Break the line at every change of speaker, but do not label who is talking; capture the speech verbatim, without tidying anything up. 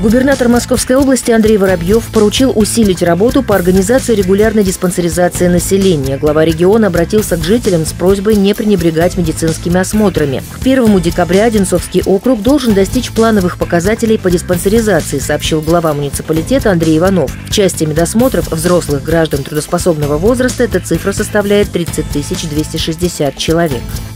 Губернатор Московской области Андрей Воробьев поручил усилить работу по организации регулярной диспансеризации населения. Глава региона обратился к жителям с просьбой не пренебрегать медицинскими осмотрами. К первому декабря Одинцовский округ должен достичь плановых показателей по диспансеризации, сообщил глава муниципалитета Андрей Иванов. В части медосмотров взрослых граждан трудоспособного возраста эта цифра составляет тридцать тысяч двести шестьдесят человек.